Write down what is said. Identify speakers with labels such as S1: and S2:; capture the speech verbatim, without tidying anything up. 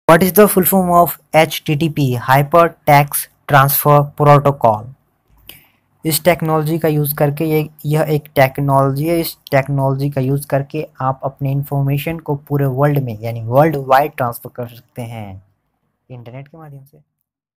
S1: What is the full form of H T T P, hyper text transfer protocol? इस technology का use करके ये यह एक टेक्नोलॉजी है। इस टेक्नोलॉजी का यूज़ करके आप अपने इंफॉर्मेशन को पूरे वर्ल्ड में यानी वर्ल्ड वाइड ट्रांसफ़र कर सकते हैं इंटरनेट के माध्यम से।